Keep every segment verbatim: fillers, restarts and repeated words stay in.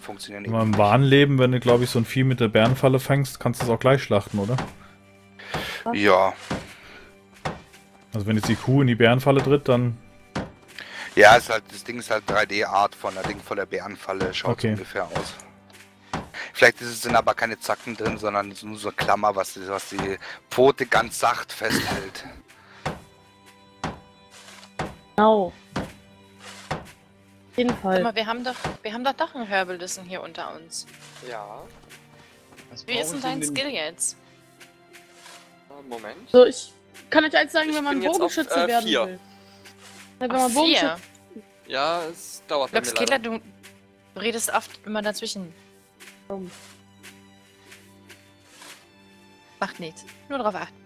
funktionieren Aber im wahren Leben, wenn du, glaube ich, so ein Vieh mit der Bärenfalle fängst, kannst du es auch gleich schlachten, oder? Ja. Also wenn jetzt die Kuh in die Bärenfalle tritt, dann... Ja, ist halt, das Ding ist halt drei D-Art von der Ding von der Bärenfalle, schaut Okay. ungefähr aus. Vielleicht ist es sind aber keine Zacken drin, sondern nur so eine Klammer, was die, was die Pfote ganz sacht festhält. Genau. Auf jeden Fall. Aber wir haben doch, wir haben doch doch einen Herbalissen hier unter uns. Ja. Was Wie brauche ist denn ich dein den- Skill jetzt? Moment. So, ich kann euch eins sagen, Ich wenn man bin jetzt auf, Bogenschütze äh, werden vier. will. Wenn Ach, man Bogenschütze... vier. Ja, es dauert bei mir Glückskiller, leider. du redest oft immer dazwischen. Warum? Macht nichts. Nur drauf achten.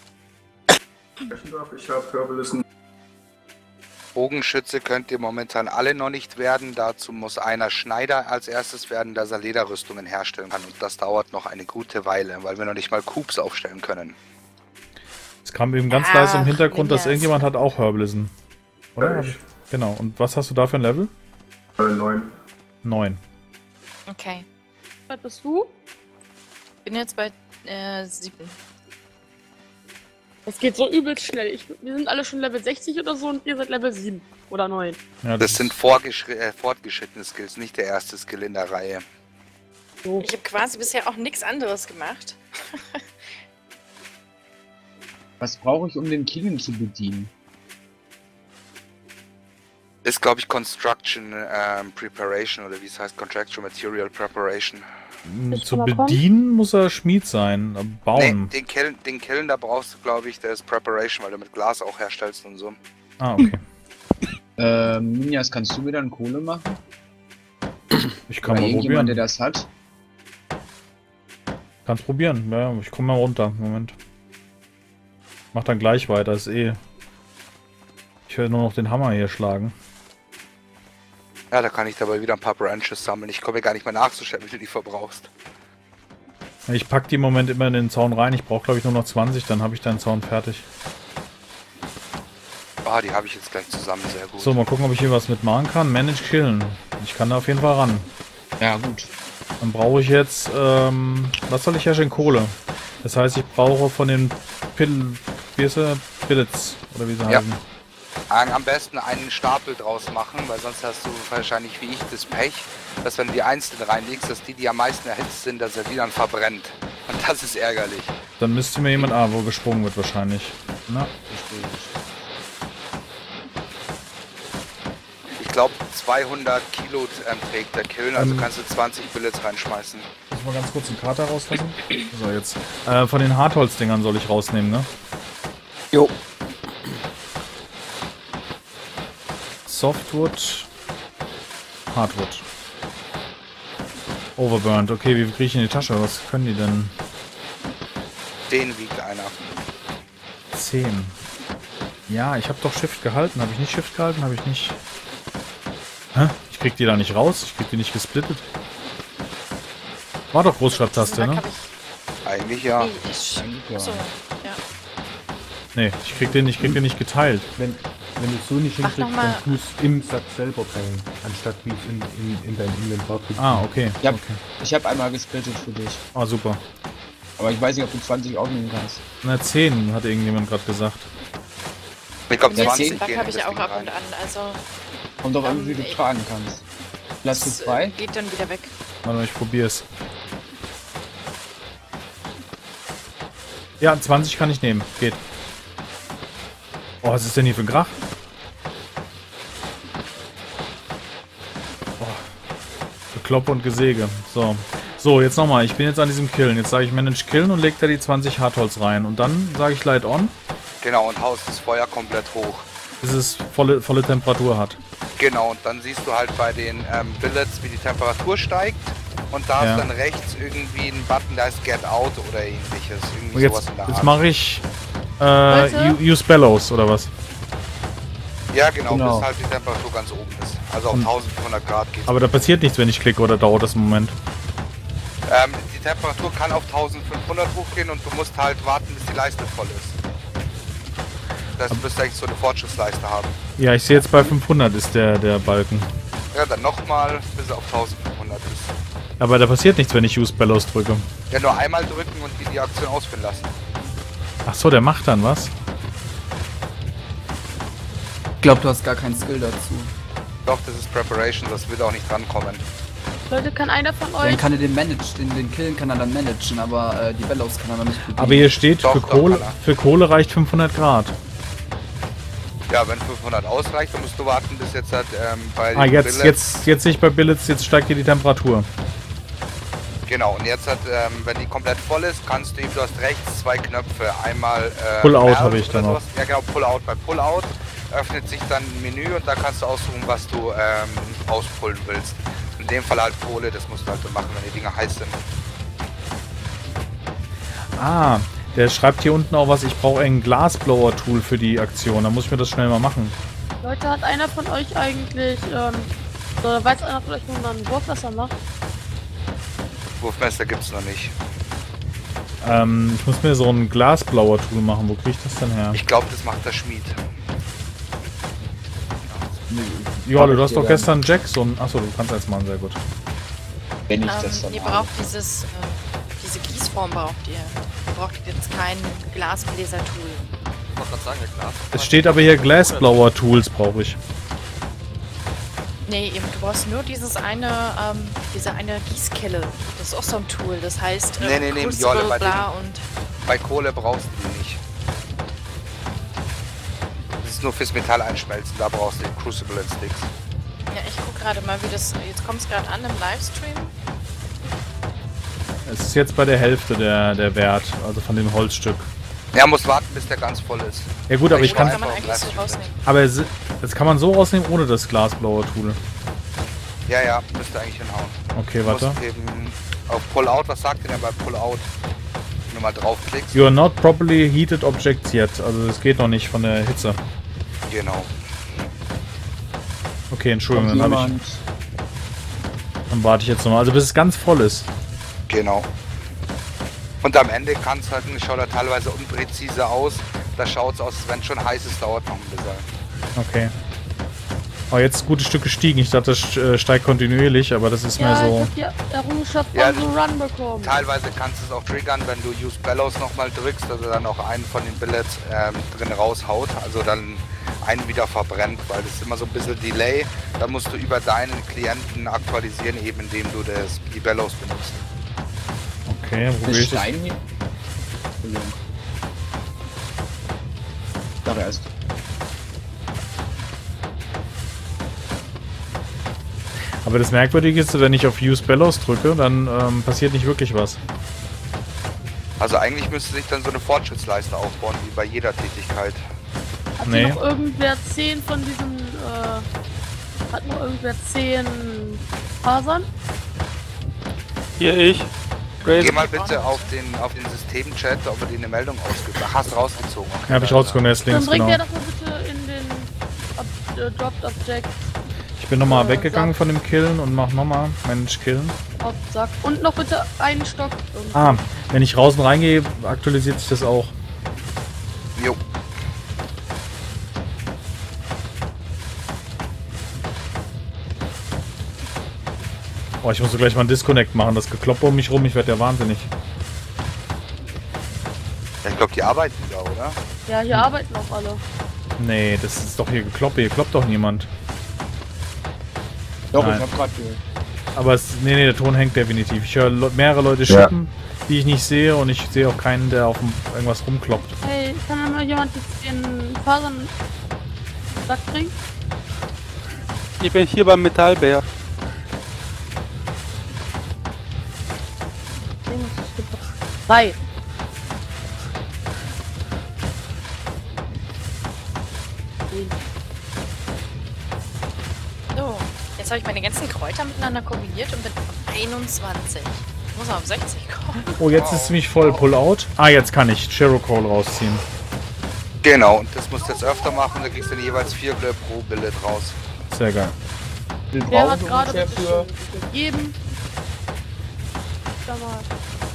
Ich habe Herbalissen. Bogenschütze könnt ihr momentan alle noch nicht werden. Dazu muss einer Schneider als erstes werden, dass er Lederrüstungen herstellen kann. Und das dauert noch eine gute Weile, weil wir noch nicht mal Cubes aufstellen können. Es kam eben ganz Ach, leise im Hintergrund, dass Ninjas. irgendjemand hat auch Herbalissen. Oder? Ja, ich. Genau. Und was hast du da für ein Level? Äh, neun. Neun. Okay. Was bist du? Bin jetzt bei äh, sieben. Es geht so übelst schnell. Ich, wir sind alle schon Level sechzig oder so und ihr seid Level sieben oder neun. Ja, Das sind vorgeschri äh, fortgeschrittene Skills, nicht der erste Skill in der Reihe. So. Ich habe quasi bisher auch nichts anderes gemacht. Was brauche ich, um den Killen zu bedienen? Ist, glaube ich, Construction ähm, Preparation oder wie es heißt, Contractual Material Preparation. Ich Zu kann mal kommen. bedienen muss er Schmied sein. äh, Bauen. Nee, den Killen, den Killen, da brauchst du, glaube ich, der ist Preparation, weil du mit Glas auch herstellst und so. Ah, okay. Ähm, Ninjas, kannst du mir dann Kohle machen? Ich kann Oder mal irgendjemand, der probieren. das hat? Kannst probieren. Ja, ich komme mal runter. Moment. Mach dann gleich weiter. Ist eh... Ich werde nur noch den Hammer hier schlagen. Ja, da kann ich dabei wieder ein paar Branches sammeln. Ich komme gar nicht mehr nachzustellen, wie du die verbrauchst. Ich pack die im Moment immer in den Zaun rein. Ich brauche, glaube ich, nur noch zwanzig. Dann habe ich deinen Zaun fertig. Ah, die habe ich jetzt gleich zusammen, sehr gut. So, mal gucken, ob ich hier was mitmachen kann. Manage Killen. Ich kann da auf jeden Fall ran. Ja, gut. Dann brauche ich jetzt, ähm, was soll ich herstellen? Kohle. Das heißt, ich brauche von den Pill... Wie ist er? Pellets. Oder wie sie Ja. heißen. Am besten einen Stapel draus machen, weil sonst hast du wahrscheinlich wie ich das Pech, dass wenn du die einzeln reinlegst, dass die, die am meisten erhitzt sind, dass er die dann verbrennt. Und das ist ärgerlich. Dann müsste mir jemand... Ah, wo gesprungen wird wahrscheinlich. Na, Ich glaube zweihundert Kilo ähm, trägt der Killen, also Ähm. kannst du zwanzig Billets reinschmeißen. muss mal ganz kurz den Kater rauslassen. So, jetzt. Äh, von den Hartholzdingern soll ich rausnehmen, ne? Jo. Softwood. Hardwood. Overburnt. Okay, wie kriege ich in die Tasche? Was können die denn? Den wiegt einer. zehn. Ja, ich habe doch Shift gehalten. Habe ich nicht Shift gehalten? Habe ich nicht... Hä? Ich krieg die da nicht raus. Ich krieg die nicht gesplittet. War doch Großschreibtaste, ne? Eigentlich ja. Nee, ich, Ja. achso, ja. Nee, ich krieg den, ich krieg den nicht geteilt. Wenn, wenn du es so nicht Mach hinkriegst, noch mal- dann tust im Sack selber teilen, anstatt wie es in, in, in dein Inventar zu tun. Ah, okay. Ja. okay. Ich habe einmal gesplittet für dich. Ah, super. Aber ich weiß nicht, ob du zwanzig aufnehmen kannst. Na, zehn, hat irgendjemand gerade gesagt. Ich glaube Ja, zwanzig zehn Back gehen habe in ich das auch Ding ab rein. und an, also Kommt doch an, wie Ähm, du ich- tragen kannst. Lass du das frei? äh, geht dann wieder weg. Warte mal, ich probier's. Ja, zwanzig kann ich nehmen. Geht. Oh, was ist denn hier für ein Krach? Oh. Gekloppe und Gesäge. So. So, jetzt nochmal. Ich bin jetzt an diesem Killen. Jetzt sage ich Manage Killen und leg da die zwanzig Hartholz rein. Und dann sage ich Light On, Genau, und haust das Feuer komplett hoch. bis es volle, volle Temperatur hat. Genau, und dann siehst du halt bei den ähm, Billets, wie die Temperatur steigt. Und da Ja. ist dann rechts irgendwie ein Button, da ist Get Out oder ähnliches. Irgendwie Und jetzt, sowas in der jetzt Art. mache ich äh, Leute? U- Use Bellows, oder was? Ja, genau, Genau. bis halt die Temperatur ganz oben ist. Also auf Und- eintausendfünfhundert Grad geht. Aber da passiert nichts, wenn ich klicke, oder dauert das einen Moment? Ähm, die Temperatur kann auf eintausendfünfhundert hochgehen und du musst halt warten, bis die Leiste voll ist. Das heißt, du wirst eigentlich so eine Fortschrittsleiste haben. Ja, ich sehe jetzt bei fünfhundert ist der, der Balken. Ja, dann nochmal, bis er auf eintausendfünfhundert ist. Aber da passiert nichts, wenn ich Use Bellows drücke. Ja, nur einmal drücken und die, die Aktion ausführen lassen. Ach so, der macht dann was? Ich glaube, du hast gar keinen Skill dazu. Doch, das ist Preparation, das wird auch nicht drankommen. Leute, kann einer von euch... Dann kann er den managen, den, den Killen kann er dann managen, aber äh, die Bellows kann er noch nicht bedienen. Aber hier steht, Doch, für, doch, Kohle, kann er. für Kohle reicht fünfhundert Grad. Ja, wenn fünfhundert ausreicht, dann musst du warten, bis jetzt halt ähm, bei Ah, den jetzt, Billets- jetzt, jetzt sehe ich bei Billets, jetzt steigt hier die Temperatur. Genau, und jetzt hat, ähm, wenn die komplett voll ist, kannst du ihm, du hast rechts zwei Knöpfe. Einmal äh, Pull-out Melt habe ich oder da noch. sowas. Ja genau, Pull-out. Bei Pull-out öffnet sich dann ein Menü und da kannst du aussuchen, was du ähm, auspullen willst. In dem Fall halt Kohle, das musst du halt so machen, wenn die Dinger heiß sind. Ah, der schreibt hier unten auch was, ich brauche ein Glasblower-Tool für die Aktion. Da muss ich mir das schnell mal machen. Leute, hat einer von euch eigentlich, ähm, oder weiß einer von euch, wo man ein Wurfwasser macht? Wurfmesser gibt's noch nicht. Ähm, ich muss mir so ein Glasblower-Tool machen. Wo kriege ich das denn her? Ich glaube, das macht der Schmied. Ja, du hast doch gestern Jack so ein... Achso, du kannst als Mann, sehr gut. Wenn ich Ähm, das dann ihr habe. braucht dieses, äh, diese Gießform braucht ihr. Ihr braucht jetzt kein Glasbläser-Tool. Ich wollte gerade sagen, der Glas. Es steht aber hier Glassblower-Tools brauche ich. Nee, eben, du brauchst nur dieses eine, ähm, diese eine Gießkelle. Das ist auch so ein Tool. Das heißt, Nee, nee, nee, Crucible, Jolle, bei bla und... Bei Kohle brauchst du die nicht. Das ist nur fürs Metall einschmelzen, da brauchst du den Crucible and Sticks. Ja, ich guck gerade mal, wie das... Jetzt kommt es gerade an im Livestream. Es ist jetzt bei der Hälfte der, der Wert, also von dem Holzstück. Ja, muss warten, bis der ganz voll ist. Ja gut, aber ich Oder kann... Kann man einfach eigentlich so Plastik rausnehmen. Aber es, das kann man so rausnehmen ohne das Glasblower-Tool. Ja, ja, müsste eigentlich hinhauen. Okay, Du warte. musst eben auf Pull-Out, was sagt ihr denn bei Pull-Out? Wenn du mal draufklickst. You are not properly heated objects yet. Also das geht noch nicht von der Hitze. Genau. Okay, Entschuldigung, Kommt dann, hab ich, jemand? dann warte ich jetzt nochmal. Also bis es ganz voll ist. Genau. Und am Ende kann es halt, schaut er teilweise unpräzise aus. Da schaut es aus, wenn es schon heiß ist, dauert noch ein bisschen. Okay. Oh, jetzt ist ein gutes Stück gestiegen. Ich dachte, das äh, steigt kontinuierlich, aber das ist Ja, mehr ich so... hab hier Errungenschaft Ja, von so Run bekommen. Teilweise kannst du es auch triggern, wenn du Use Bellows nochmal drückst, dass er dann auch einen von den Billets ähm, drin raushaut, also dann einen wieder verbrennt, weil das ist immer so ein bisschen Delay. Da musst du über deinen Klienten aktualisieren, eben indem du das, die Bellows benutzt. Okay, wo Der gehe ich das? Stein hier? Entschuldigung. Da erst. Aber das Merkwürdige ist, wenn ich auf Use Bellows drücke, dann ähm, passiert nicht wirklich was. Also eigentlich müsste sich dann so eine Fortschrittsleiste aufbauen, wie bei jeder Tätigkeit. Hat Nee. hier noch irgendwer zehn von diesen, äh, hat noch irgendwer zehn Fasern? Hier ich. Geh mal bitte auf den auf den Systemchat, ob er dir eine Meldung ausgibt. Ach, hast du rausgezogen. Okay, Ja, habe ich da- rausgekommen, er ist Dann links, bringt genau. er das mal bitte in den Ob äh, Dropped Object Ich bin nochmal äh, weggegangen Sack. von dem Killen und mach nochmal Mensch Killen. auf Sack. Und noch bitte einen Stock. irgendwie. Ah, wenn ich raus und reingehe, aktualisiert sich das auch. Jo. Oh, ich muss so gleich mal einen Disconnect machen. Das Gekloppe um mich rum, ich werde ja wahnsinnig. Ja, ich glaube, die arbeiten wieder, oder? Ja, hier arbeiten auch alle. Nee, das ist doch hier Gekloppe. Hier kloppt doch niemand. Doch, Nein. ich hab grad gehört. Aber es, nee, nee, der Ton hängt definitiv. Ich höre le mehrere Leute schippen, die ich nicht sehe, und ich sehe auch keinen, der auf dem, irgendwas rumkloppt. Hey, kann da mal jemand jetzt den Fasern Sack bringen? Ich bin hier beim Metallbär. Den muss ich bitte. Drei. Den. So, jetzt habe ich meine ganzen Kräuter miteinander kombiniert und bin auf einundzwanzig. Ich muss auf sechzig kommen. Oh, jetzt ist ziemlich voll. Pull-out. Ah, jetzt kann ich Cherokol rausziehen. Genau, und das musst du jetzt öfter machen, da kriegst du dann jeweils vier Glöck pro Billet raus. Sehr geil. Wir Der brauchen hat gerade ungefähr bitte für... schön gegeben. Sag mal.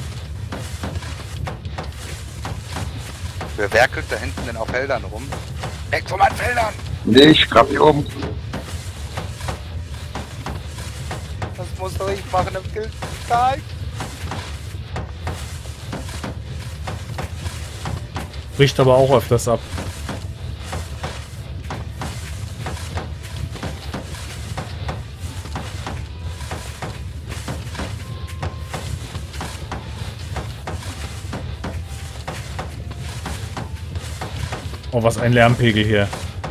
Wer werkelt da hinten denn auf Feldern rum? Weg von meinen Feldern! Nee, ich grab hier oben. Das muss was soll ich machen im Guildtag? Bricht aber auch öfters ab. Oh, was ein Lärmpegel hier.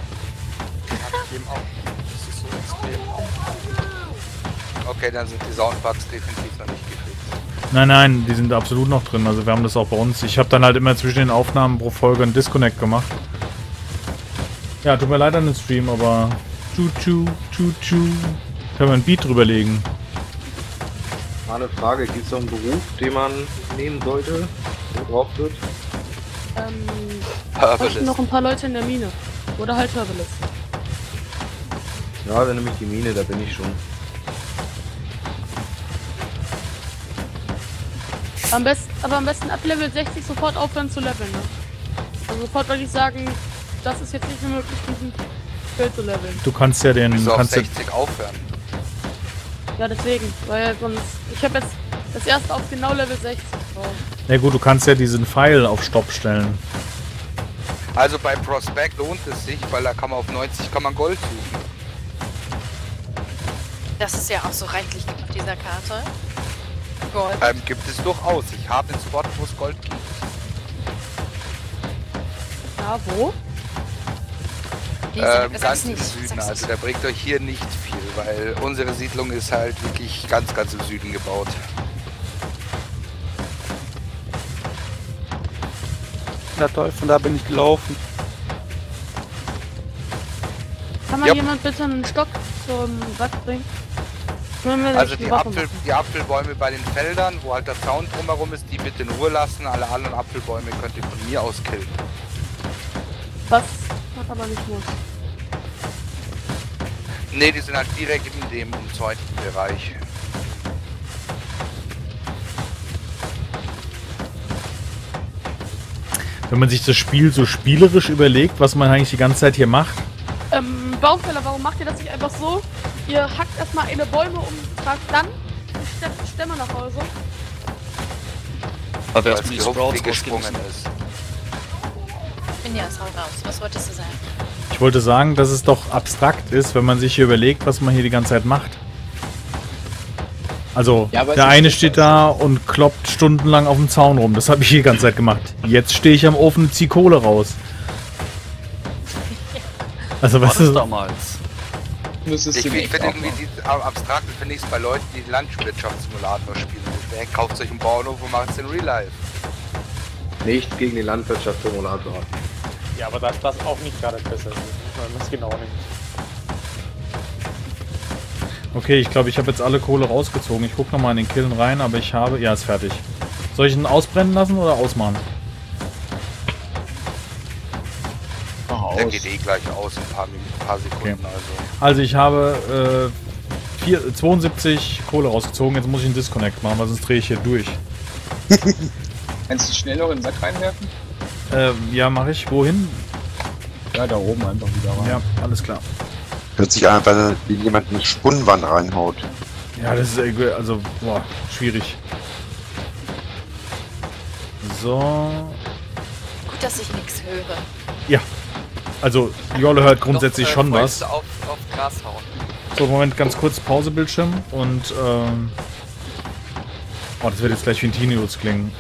Okay, dann sind die Soundbugs definitiv noch nicht gefixt. Nein, nein, die sind absolut noch drin. Also wir haben das auch bei uns. Ich habe dann halt immer zwischen den Aufnahmen pro Folge einen Disconnect gemacht. Ja, tut mir leid an den Stream, aber... Tschu-tschu, tschu-tschu. Können wir ein Beat drüberlegen. Mal eine Frage, gibt es noch einen Beruf, den man nehmen sollte, wo drauf wird? Ähm, Herbalist. noch ein paar Leute in der Mine. Oder halt Herbalist. Ja, dann nehme ich die Mine, da bin ich schon. Am besten, aber am besten ab Level sechzig sofort aufhören zu leveln, ne? Also sofort würde ich sagen, das ist jetzt nicht mehr möglich, diesen Skill zu leveln. Du kannst ja den... Wieso auf kannst sechzig aufhören? Ja, deswegen, weil sonst... Ich habe jetzt das erste auf genau Level sechzig drauf. Ja gut, du kannst ja diesen Pfeil auf Stopp stellen. Also bei Prospect lohnt es sich, weil da kann man auf neunzig kann man Gold suchen. Das ist ja auch so reichlich auf dieser Karte. Gold. Ähm, gibt es durchaus. Ich habe einen Spot, wo es Gold gibt. Ja, wo? Nee, Ähm, sag's ganz im nicht, Süden, sag's also nicht. da bringt euch hier nicht viel, weil unsere Siedlung ist halt wirklich ganz, ganz im Süden gebaut. Na toll, von da bin ich gelaufen. Kann man Ja. jemand bitte einen Stock zum Watt bringen? Wenn wir Also nicht die, eine Waffe Apfel, machen. die Apfelbäume bei den Feldern, wo halt der Zaun drumherum ist, die bitte in Ruhe lassen. Alle anderen Apfelbäume könnt ihr von mir aus killen. Was hat aber nicht muss. Ne, die sind halt direkt in dem umzäunten Bereich. Wenn man sich das Spiel so spielerisch überlegt, was man eigentlich die ganze Zeit hier macht. Ähm, Baumfäller, warum macht ihr das nicht einfach so? Ihr hackt erstmal eine Bäume um, tragt dann die Stä- Stämme nach Hause. Aber Weil erst es die gehupft Sprouts wie gesprungen rausgehen ist. Bin ja hau raus. Was wolltest du sagen? Ich wollte sagen, dass es doch abstrakt ist, wenn man sich hier überlegt, was man hier die ganze Zeit macht. Also, Ja, aber der es ist eine nicht steht so. da und kloppt stundenlang auf dem Zaun rum. Das habe ich hier die ganze Zeit gemacht. Jetzt stehe ich am Ofen und zieh Kohle raus. Also, War weißt das du, damals? Das ist Ich dem finde echt find auch irgendwie mal. die am abstrakten finde ich es bei Leuten, die Landwirtschaftssimulator spielen. Wer kauft sich einen Bauernhof und macht es in Real Life? Nicht gegen den Landwirtschaftssimulator. Ja, aber dass das auch nicht gerade besser ist, muss man das genau nehmen. okay, ich glaube, ich habe jetzt alle Kohle rausgezogen. Ich gucke nochmal in den Killen rein, aber ich habe... Ja, ist fertig. Soll ich ihn ausbrennen lassen oder ausmachen? Mach Der aus. geht eh gleich aus in ein paar, Minuten, ein paar Sekunden. Also. Also, ich habe äh, vier, zweiundsiebzig Kohle rausgezogen. Jetzt muss ich einen Disconnect machen, weil sonst drehe ich hier durch. Kannst du schnell noch in den Sack reinwerfen? Ähm, ja, mache ich. Wohin? Ja, da oben einfach wieder rein. Ja, alles klar. Hört sich an, weil wie jemand eine Spunnwand reinhaut. Ja, das ist irgendwie, also, boah, schwierig. So. Gut, dass ich nichts höre. Ja. Also, Jolle hört grundsätzlich Doch, äh, schon Fäuste was. Auf, auf Gras hauen. So, Moment, ganz kurz Pausebildschirm und, ähm... oh, das wird jetzt gleich wie ein Tinius klingen.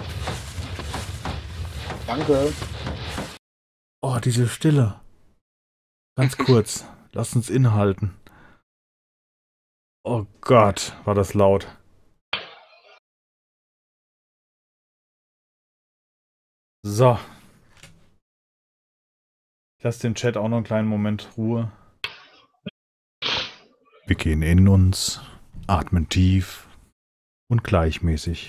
Danke. Oh, diese Stille. Ganz kurz. Lass uns innehalten. Oh Gott, war das laut. So. Ich lasse den Chat auch noch einen kleinen Moment Ruhe. Wir gehen in uns, atmen tief und gleichmäßig.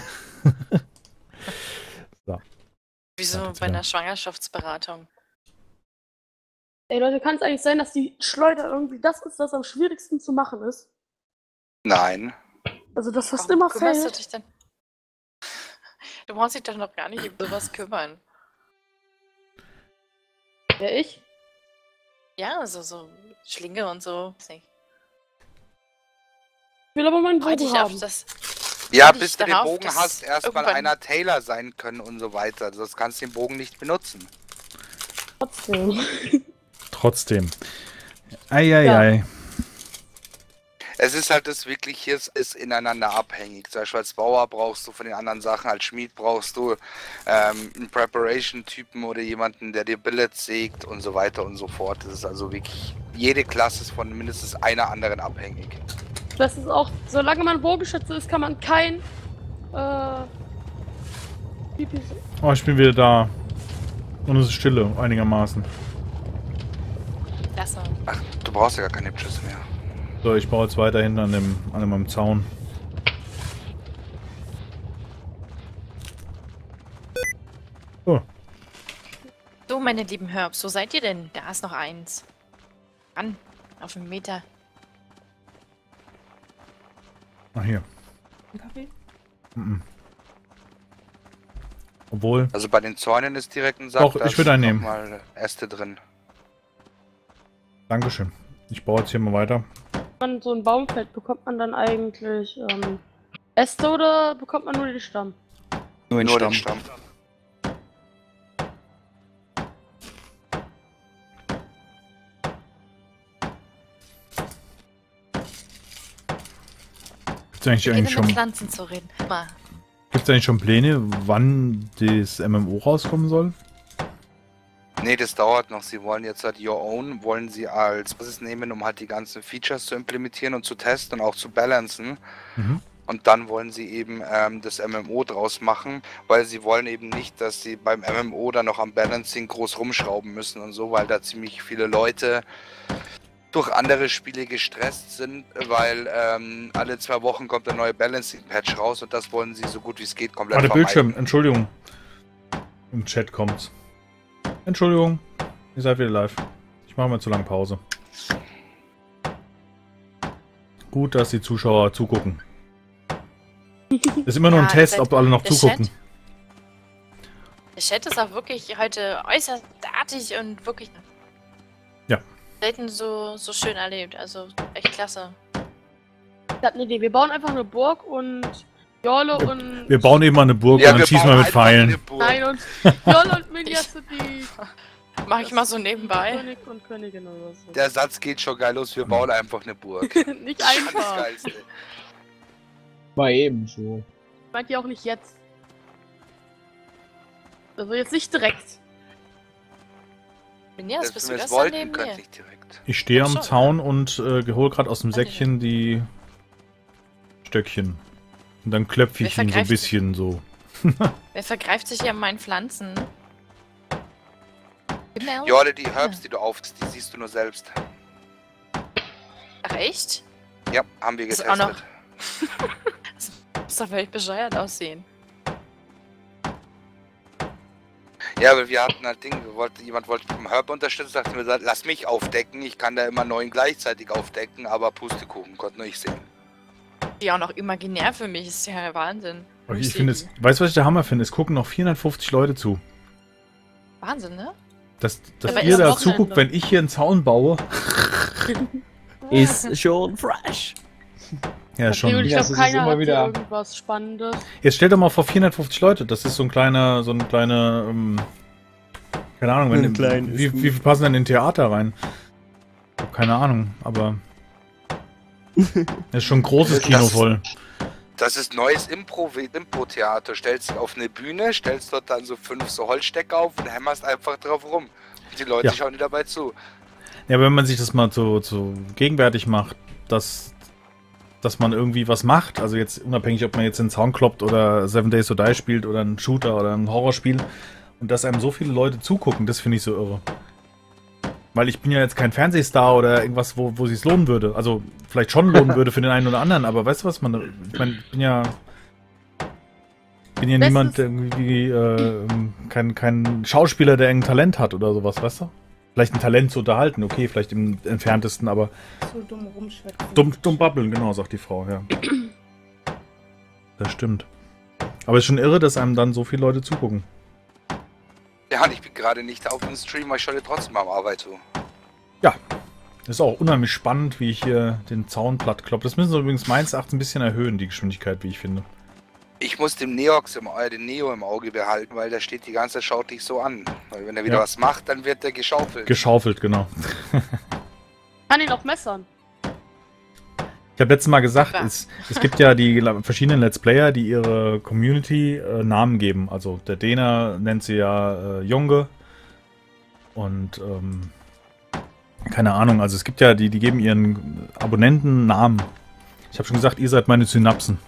So. Wieso Warte, bei ja. einer Schwangerschaftsberatung? Ey Leute, kann es eigentlich sein, dass die Schleuder irgendwie das ist, was am schwierigsten zu machen ist? Nein. Also das fast Warum immer kümmerst du fällt. dich denn? Du brauchst dich doch noch gar nicht um sowas kümmern. Ja, ich? Ja, so, so Schlinge und so. Weiß nicht. Ich will aber meinen Warte Bogen ich auf haben. das. Ja, Warte bis ich du den darauf, Bogen dass hast, erstmal irgendwann- einer Taylor sein können und so weiter. Sonst kannst du den Bogen nicht benutzen. Trotzdem. Trotzdem. Eieiei. Ja. Ei, ei. Es ist halt das wirklich, hier ist, ist ineinander abhängig. Zum Beispiel als Bauer brauchst du von den anderen Sachen, als Schmied brauchst du ähm, einen Preparation-Typen oder jemanden, der dir Billets sägt und so weiter und so fort. Das ist also wirklich, jede Klasse ist von mindestens einer anderen abhängig. Das ist auch, solange man Bogenschütze ist, kann man kein äh, Pipi. Oh, ich bin wieder da. Und es ist Stille, einigermaßen. Klasse. Ach, du brauchst ja gar keine Hipschüsse mehr. So, ich baue jetzt weiterhin an dem, an dem Zaun. Oh, So, meine lieben Herbs, wo seid ihr denn? Da ist noch eins. Ran, auf einen Meter. ach hier. Kaffee? Mhm. Obwohl, Also bei den Zäunen ist direkt ein Sack. Doch, da ich ist würd einen nehmen. noch mal Äste drin. Dankeschön. Ich baue jetzt hier mal weiter. Wenn man so ein Baumfeld bekommt man dann eigentlich ähm, Äste oder bekommt man nur den Stamm? Nur den Nur Stamm. den Stamm. Gibt's eigentlich, Wir eigentlich gehen mit schon, Pflanzen zu reden. Mal. gibt's eigentlich schon Pläne, wann das M M O rauskommen soll? Nee, das dauert noch. Sie wollen jetzt halt Your Own, wollen sie als Basis nehmen, um halt die ganzen Features zu implementieren und zu testen und auch zu balancen. Mhm. Und dann wollen sie eben ähm, das M M O draus machen, weil sie wollen eben nicht, dass sie beim M M O dann noch am Balancing groß rumschrauben müssen und so, weil da ziemlich viele Leute durch andere Spiele gestresst sind, weil ähm, alle zwei Wochen kommt ein neuer Balancing-Patch raus und das wollen sie so gut wie es geht komplett Warte, vermeiden. Bildschirm, Entschuldigung. Im Chat kommt's. Entschuldigung, ihr seid wieder live. Ich mache mal zu lange Pause. Gut, dass die Zuschauer zugucken. Ist immer nur ein Ja, Test, der- ob alle noch der zugucken. Chat- Der Chat ist auch wirklich heute äußerst artig und wirklich Ja. selten so, so schön erlebt. Also echt klasse. Ich hab eine Idee. Wir bauen einfach eine Burg und Jorle und... Wir bauen eben mal eine Burg Ja, und wir dann schießen bauen wir mit einfach Pfeilen. eine Burg. Nein, und Jorle und Minjas sind die Mach ich mal so nebenbei. König und Königin oder so. Der Satz geht schon geil los, wir bauen einfach eine Burg. Nicht Das einfach. Geilste. War eben so. Ich meinte ja auch nicht jetzt. Also jetzt nicht direkt. Bin ja, das Selbst bist wenn du wir es das wollten, neben könnte mir. ich direkt. Ich stehe Ach am so, Zaun und äh, hole gerade aus dem Warte. Säckchen die Stöckchen. Und dann klöpfe ich Wer ihn so ein vergreift bisschen so. Wer vergreift sich hier an meinen Pflanzen? Genau. Jorle, die Herbs, die du aufst, die siehst du nur selbst. Ach echt? Ja, haben wir Ist getestet. auch noch- Das muss doch völlig bescheuert aussehen. Ja, aber wir hatten halt Ding, wir wollten, jemand wollte mit dem Herb unterstützen, sagte mir, lass mich aufdecken, ich kann da immer neun gleichzeitig aufdecken, aber Pustekuchen, konnte nur ich sehen. Die auch noch imaginär für mich, ist ja Wahnsinn. Aber Wo ich steht finde die? es, weißt du, was ich der Hammer finde? Es gucken noch vierhundertfünfzig Leute zu. Wahnsinn, ne? Dass, dass Aber ihr ist da Wochenende. zuguckt, wenn ich hier einen Zaun baue. Ist schon fresh. Ja, Und schon. ich Ja, es glaube, ist keiner immer hat wieder- hier irgendwas Spannendes. Jetzt stellt doch mal vor vierhundertfünfzig Leute. Das ist so ein kleiner, so ein kleiner, ähm, keine Ahnung, wenn, Ein klein wie, ist gut. wie viel passen denn in ein Theater rein? Ich hab keine Ahnung, aber das ist schon ein großes Das- Kino das- voll. Das ist neues Impro- Impro-Theater. Stellst dich auf eine Bühne, stellst dort dann so fünf so Holzstecker auf und hämmerst einfach drauf rum. Und die Leute Ja. schauen dir dabei zu. Ja, wenn man sich das mal so, so gegenwärtig macht, dass, dass man irgendwie was macht, also jetzt unabhängig, ob man jetzt den Zaun kloppt oder Seven Days to Die spielt oder ein Shooter oder ein Horrorspiel und dass einem so viele Leute zugucken, das finde ich so irre. Weil ich bin ja jetzt kein Fernsehstar oder irgendwas, wo, wo sich's lohnen würde. Also vielleicht schon lohnen würde für den einen oder anderen, aber weißt du was, man, ich meine, ich bin ja bin ja Bestes- niemand, der irgendwie äh, kein, kein Schauspieler, der irgendein Talent hat oder sowas, weißt du? Vielleicht ein Talent zu unterhalten, okay, vielleicht im entferntesten, aber So dumm rumschwätzen. dumm, dumm babbeln, genau, sagt die Frau, ja. Das stimmt. Aber es ist schon irre, dass einem dann so viele Leute zugucken. Ja, und ich bin gerade nicht auf dem Stream, weil ich schaue dir trotzdem am Arbeit zu. Das ist auch unheimlich spannend, wie ich hier den Zaun platt kloppe. Das müssen sie übrigens meines Erachtens ein bisschen erhöhen, die Geschwindigkeit, wie ich finde. Ich muss dem Neox im, äh, den Neo im Auge behalten, weil der steht die ganze Zeit, schaut dich so an. Weil wenn er wieder Ja. was macht, dann wird der geschaufelt. Geschaufelt, genau. Kann ihn auch messern. Ich habe letztes Mal gesagt, es, es gibt ja die la- verschiedenen Let's Player, die ihre Community äh, Namen geben. Also der Dena nennt sie ja äh, Jonge. Und ähm, keine Ahnung, also es gibt ja, die, die geben ihren Abonnenten Namen. Ich habe schon gesagt, ihr seid meine Synapsen.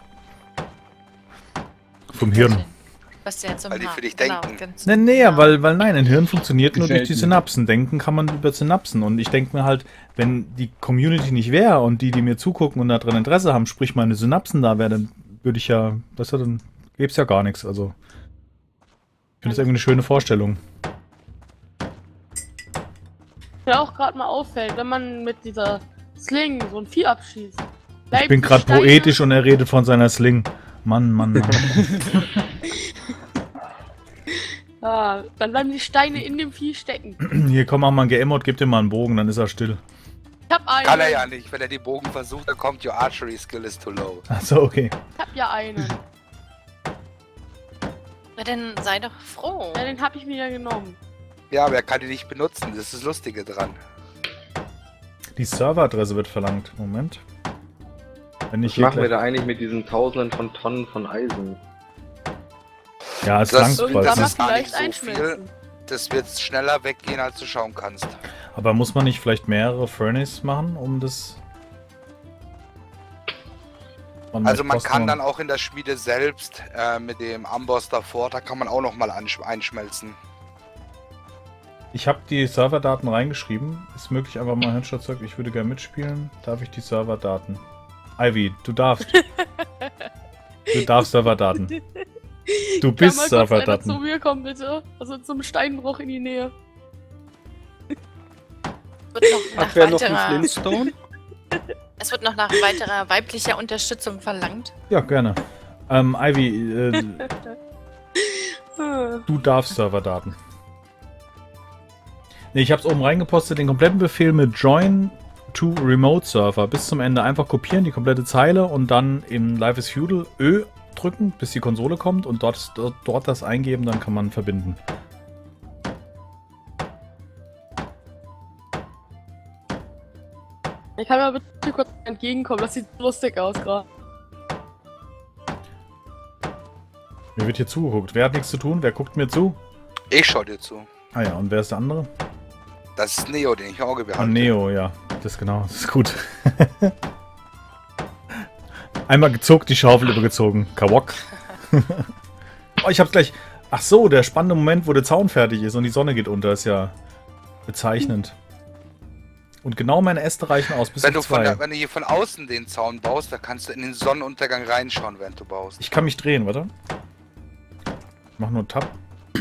Vom Hirn. Was der zum Weil die Haar- für dich genau, denken. ganz- Nee, nee, weil, weil nein, ein Hirn funktioniert nur durch Gefällt die mir. Synapsen. Denken kann man über Synapsen. Und ich denke mir halt, wenn die Community nicht wäre und die, die mir zugucken und daran Interesse haben, sprich meine Synapsen da wäre, dann würde ich ja, weißt du, dann gäbe es ja gar nichts. Also, ich finde das irgendwie eine schöne Vorstellung. Der auch gerade mal auffällt, wenn man mit dieser Sling so ein Vieh abschießt. Ich bin gerade poetisch und er redet von seiner Sling. Mann, Mann, Mann. Ja, dann bleiben die Steine in dem Vieh stecken. Hier, komm, mach mal ein G M-Mod, gib dir mal einen Bogen, dann ist er still. Ich hab einen. Kann er ja nicht. Wenn er die Bogen versucht, dann kommt your archery skill is too low. Achso, okay. Ich hab ja einen. Na, dann sei doch froh. Ja, den hab ich mir ja genommen. Ja, aber er kann die nicht benutzen. Das ist das Lustige dran. Die Serveradresse wird verlangt. Moment. Wenn ich Was hier machen wir gleich... da eigentlich mit diesen Tausenden von Tonnen von Eisen? Ja, es Das- langt Irgendwann bald. mal ist gar nicht vielleicht so viel. einschmelzen. Das wird schneller weggehen, als du schauen kannst. Aber muss man nicht vielleicht mehrere Furnace machen, um das... Man Also man kostet kann man- dann auch in der Schmiede selbst äh, mit dem Amboss davor, da kann man auch nochmal einschmelzen. Ich habe die Serverdaten reingeschrieben. Ist möglich, einfach mal Headshot-Zeug. Ich würde gerne mitspielen. Darf ich die Serverdaten? Ivy, du darfst. Du darfst Serverdaten. Du bist Kann mal kurz einer Serverdaten. zu mir kommen, bitte. Also zum Steinbruch in die Nähe. Wird noch nach Hat wer noch einen weiterer, Flintstone? es wird noch nach weiterer weiblicher Unterstützung verlangt. Ja, gerne. Ähm, Ivy, äh, du darfst Serverdaten. Nee, ich habe es oben reingepostet, den kompletten Befehl mit Join to Remote Server bis zum Ende einfach kopieren, die komplette Zeile und dann im Life is Feudal Ö drücken, bis die Konsole kommt und dort, dort, dort das eingeben, dann kann man verbinden. Ich kann mir bitte kurz entgegenkommen, das sieht lustig aus gerade. Mir wird hier zugeguckt. Wer hat nichts zu tun? Wer guckt mir zu? Ich schau dir zu. Ah ja, und wer ist der andere? Das ist Neo, den ich im Auge Ah, behalte. Neo, ja. Das genau, das ist gut. Einmal gezuckt, die Schaufel übergezogen. Kawok. Oh, ich hab's gleich... Ach so, der spannende Moment, wo der Zaun fertig ist und die Sonne geht unter, ist ja bezeichnend. Und genau meine Äste reichen aus bis Wenn du, auf von zwei. der, wenn du hier von außen den Zaun baust, dann kannst du in den Sonnenuntergang reinschauen, während du baust. Ich kann mich drehen, warte. Ich mach nur Tab.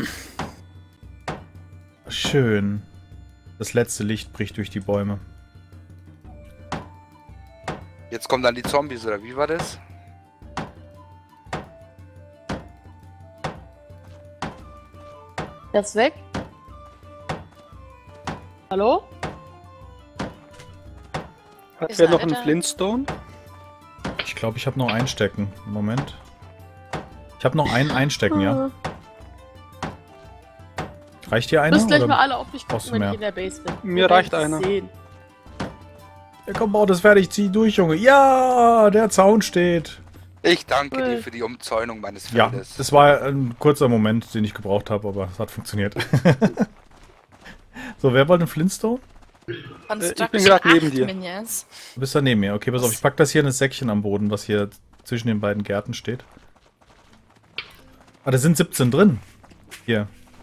Schön. Das letzte Licht bricht durch die Bäume. Jetzt kommen dann die Zombies, oder wie war das? Der ist weg. Hallo? Hat Ist wer er noch einen da? Flintstone? Ich glaube, ich habe noch einstecken. Moment. Ich habe noch einen einstecken, ja. Reicht dir Ihr einer? müsst gleich oder? mal alle auf mich brauchst du gucken, wenn mehr? ich in der Base bin. Mir Ihr reicht werdet einer. sehen. Ja, komm, bau das fertig, zieh durch, Junge. Ja, der Zaun steht. Ich danke Cool. dir für die Umzäunung meines Ja, Feldes. das war ein kurzer Moment, den ich gebraucht habe, aber es hat funktioniert. So, wer wollte einen Flintstone? ich bin grad neben dir. Minions. Du bist da neben mir. Okay, pass auf, ich pack das hier in das Säckchen am Boden, was hier zwischen den beiden Gärten steht. Ah, da sind siebzehn drin. Hier.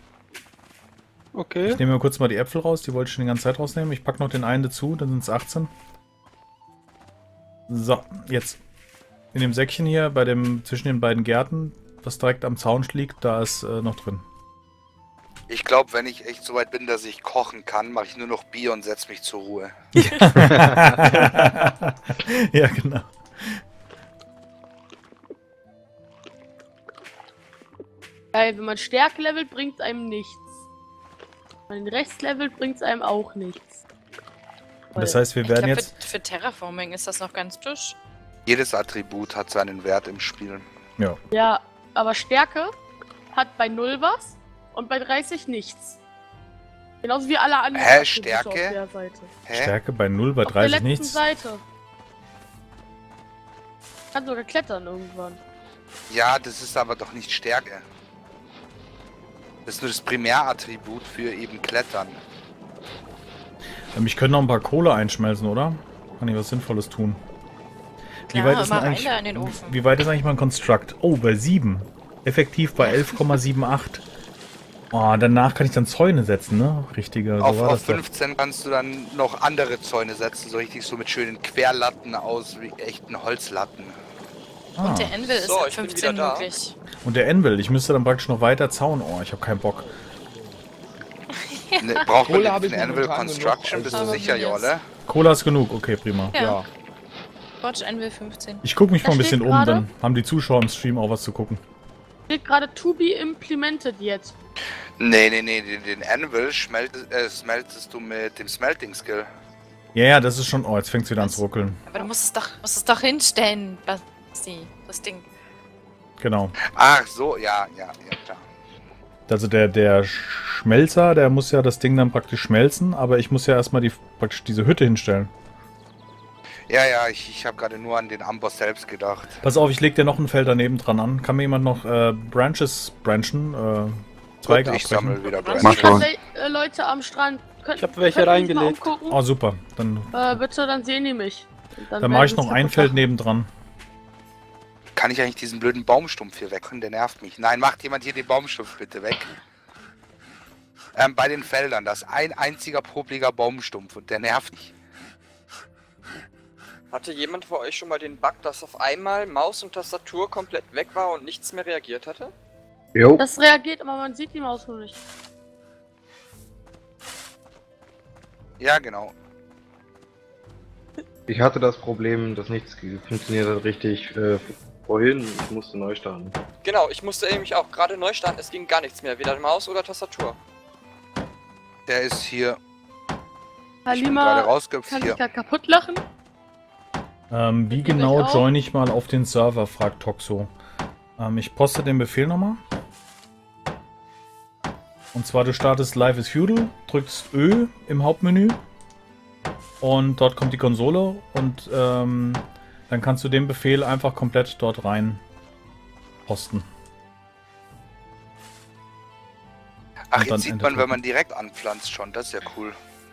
Okay. Ich nehme mir kurz mal die Äpfel raus, die wollte ich schon die ganze Zeit rausnehmen. Ich pack noch den einen dazu, dann sind es achtzehn. So, jetzt. In dem Säckchen hier, bei dem, zwischen den beiden Gärten, was direkt am Zaun liegt, da ist äh, noch drin. Ich glaube, wenn ich echt so weit bin, dass ich kochen kann, mache ich nur noch Bier und setze mich zur Ruhe. Ja, genau. Geil, wenn man Stärke levelt, bringt es einem nichts. Wenn man den rechts levelt, bringt es einem auch nichts. Das heißt, wir Ich werden glaub, jetzt... Für, für Terraforming ist das noch ganz tusch. Jedes Attribut hat seinen Wert im Spiel. Ja. Ja, aber Stärke hat bei null was und bei dreißig nichts. Genauso wie alle anderen Hä, Attribute Stärke? auf der Seite. Hä? Stärke bei null, bei Auf der dreißig letzten nichts. Seite. Kann sogar klettern irgendwann. Ja, das ist aber doch nicht Stärke. Das ist nur das Primärattribut für eben Klettern. Ähm, ich könnte noch ein paar Kohle einschmelzen, oder? Kann ich was Sinnvolles tun? Wie Klar, weit ist denn immer rein eigentlich, da in den Ofen. wie weit ist eigentlich mein Construct? Oh, bei sieben. Effektiv bei elf Komma achtundsiebzig. Oh, danach kann ich dann Zäune setzen, ne? Richtige. So Auf, war auf das doch. fünfzehn kannst du dann noch andere Zäune setzen, so richtig so mit schönen Querlatten aus wie echten Holzlatten. Ah. Und der Anvil ist So, ab ich bin fünfzehn wieder da. möglich. Und der Anvil, ich müsste dann praktisch noch weiter zauen. Oh, ich habe keinen Bock. Ne, braucht man Kohle hab den ich Anvil momentan Construction? genug, Bist du also- sicher, Aber wie Jolle? Cola ist genug, okay, prima. Ja. Ja. Watch Anvil fünfzehn. Ich gucke mich Da mal ein bisschen steht um, gerade- dann haben die Zuschauer im Stream auch was zu gucken. Steht gerade to be implemented jetzt. Nee, nee, nee, den, den Anvil schmeltest, äh, smeltest du mit dem Smelting Skill. Ja, ja, das ist schon... Oh, jetzt fängt es wieder an zu ruckeln. Aber du musst es doch, musst es doch hinstellen, Basti, das Ding. Genau. Ach so, ja, ja, ja, klar. Also der, der Schmelzer, der muss ja das Ding dann praktisch schmelzen, aber ich muss ja erstmal die, praktisch diese Hütte hinstellen. Ja, ja, ich, ich habe gerade nur an den Amboss selbst gedacht. Pass auf, ich leg dir noch ein Feld daneben dran an. Kann mir jemand noch äh, Branches branchen? Äh, Zweige Gut, ich abbrechen? sammle wieder Mach Mach schon. äh, Leute am Strand. Könnt, Ich hab welche könnt ihr mich mal reingelegt. umgucken? Oh, super. Dann, Äh, bitte, dann sehen die mich. Und dann werden mache ich sie noch es ein kaputt Feld machen. nebendran. Kann ich eigentlich diesen blöden Baumstumpf hier wegmachen? Der nervt mich. Nein, macht jemand hier den Baumstumpf bitte weg. Ähm, bei den Feldern, das ist ein einziger popliger Baumstumpf und der nervt mich. Hatte jemand von euch schon mal den Bug, dass auf einmal Maus und Tastatur komplett weg war und nichts mehr reagiert hatte? Jo. Das reagiert, aber man sieht die Maus nur nicht. Ja, genau. Ich hatte das Problem, dass nichts funktioniert hat richtig äh, vorhin. Ich musste neu starten. Genau, ich musste nämlich auch gerade neu starten, es ging gar nichts mehr, weder Maus oder Tastatur. Der ist hier. Ich bin gerade Halima rausgehüpft kann hier. sich gerade kaputt lachen. Ähm, wie Mit dem genau ich auch? join ich mal auf den Server, fragt Toxo. Ähm, ich poste den Befehl nochmal. Und zwar, du startest Life is Feudal, drückst Ö im Hauptmenü und dort kommt die Konsole und ähm, dann kannst du den Befehl einfach komplett dort rein posten. Ach, Und dann jetzt sieht Enter man, wenn drücken. man direkt anpflanzt schon. Das ist ja cool.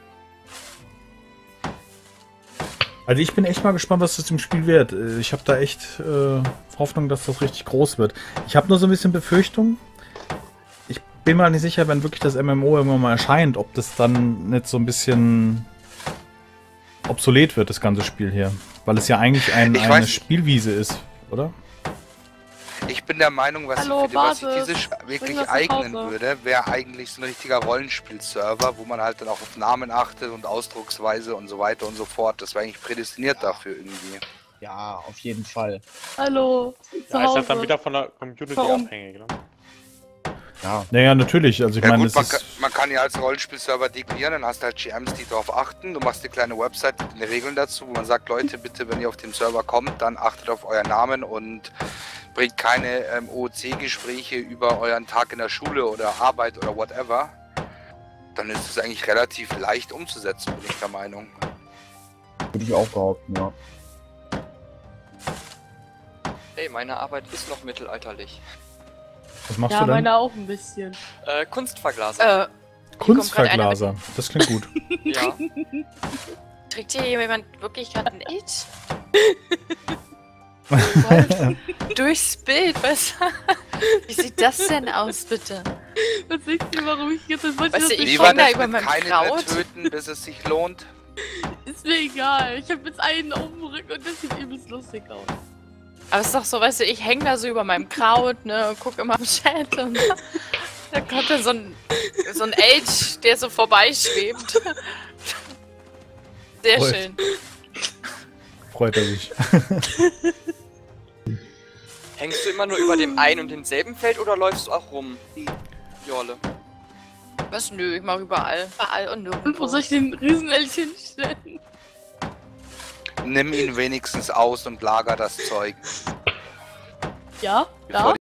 Also ich bin echt mal gespannt, was das im Spiel wird. Äh, Ich habe da echt äh, Hoffnung, dass das richtig groß wird. Ich habe nur so ein bisschen Befürchtung. Ich bin mal nicht sicher, wenn wirklich das M M O irgendwann mal erscheint, ob das dann nicht so ein bisschen obsolet wird, das ganze Spiel hier. Weil es ja eigentlich ein, Ich eine weiß- Spielwiese ist, oder? Ich bin der Meinung, was, Hallo, ich, für, was sich Basis. dieses Sch- Bring wirklich was nach eignen Hause. würde, wäre eigentlich so ein richtiger Rollenspiel-Server, wo man halt dann auch auf Namen achtet und Ausdrucksweise und so weiter und so fort. Das wäre eigentlich prädestiniert dafür irgendwie. Ja, auf jeden Fall. Hallo. Zu Ja, ist Hause. halt dann wieder von der Community Warum? abhängig, ne? Ja. Naja, natürlich. Also ich Ja meine, gut, es man kann, ist... man kann ja als Rollenspielserver deklarieren, dann hast du halt G Ms, die darauf achten. Du machst eine kleine Website mit den Regeln dazu, wo man sagt, Leute, bitte, wenn ihr auf dem Server kommt, dann achtet auf euren Namen und bringt keine ähm, O O C-Gespräche über euren Tag in der Schule oder Arbeit oder whatever. Dann ist es eigentlich relativ leicht umzusetzen, bin ich der Meinung. Würde ich auch behaupten, ja. Ey, meine Arbeit ist noch mittelalterlich. Was machst Ja, du denn? meine auch ein bisschen. Äh, Kunstverglaser. Äh, Kunstverglaser. Das klingt gut. Ja. trägt hier jemand wirklich gerade ein Itch? Durchs Bild, was? Wie sieht das denn aus, bitte? Was denkst du, warum ich jetzt das wollte? Weißt du, das ich Lieber häng da das über mit meinem keinen mehr Kraut. töten, bis es sich lohnt. Ist mir egal. Ich habe jetzt einen auf dem Rücken und das sieht übelst lustig aus. Aber es ist doch so, weißt du, ich häng da so über meinem Kraut, ne, und guck immer im Chat und da kommt dann so ein, so ein Elch, der so vorbeischwebt. Sehr Freut. schön. Freut er sich. Hängst du immer nur über dem einen und denselben Feld oder läufst du auch rum? Jolle. Was? Nö, ich mach überall. Überall und Und wo nirgendwo. soll ich den Riesenelch hinstellen? nimm ihn wenigstens aus und lager das Zeug. Ja, Bevor da.